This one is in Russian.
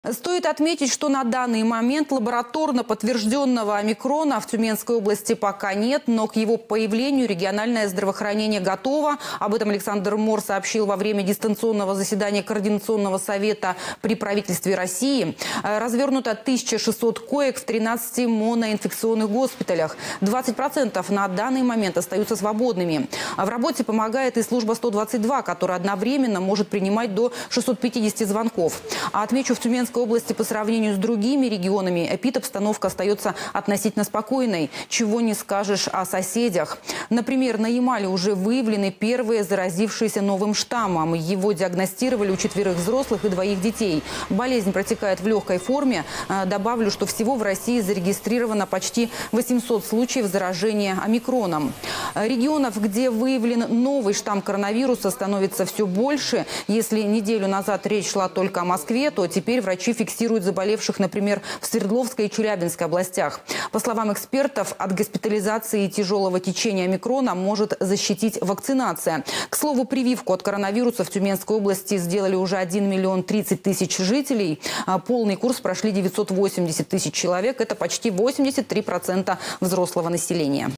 Стоит отметить, что на данный момент лабораторно подтвержденного омикрона в Тюменской области пока нет, но к его появлению региональное здравоохранение готово. Об этом Александр Мор сообщил во время дистанционного заседания Координационного совета при правительстве России. Развернуто 1600 коек в 13 моноинфекционных госпиталях. 20% на данный момент остаются свободными. В работе помогает и служба 122, которая одновременно может принимать до 650 звонков. Отмечу, в Тюменской области по сравнению с другими регионами эпидобстановка остается относительно спокойной. Чего не скажешь о соседях. Например, на Ямале уже выявлены первые заразившиеся новым штаммом. Его диагностировали у 4 взрослых и 2 детей. Болезнь протекает в легкой форме. Добавлю, что всего в России зарегистрировано почти 800 случаев заражения омикроном. Регионов, где выявлен новый штамм коронавируса, становится все больше. Если неделю назад речь шла только о Москве, то теперь врачи фиксируют заболевших, например, в Свердловской и Челябинской областях. По словам экспертов, от госпитализации и тяжелого течения омикрона может защитить вакцинация. К слову, прививку от коронавируса в Тюменской области сделали уже 1 миллион 30 тысяч жителей. Полный курс прошли 980 тысяч человек. Это почти 83% взрослого населения.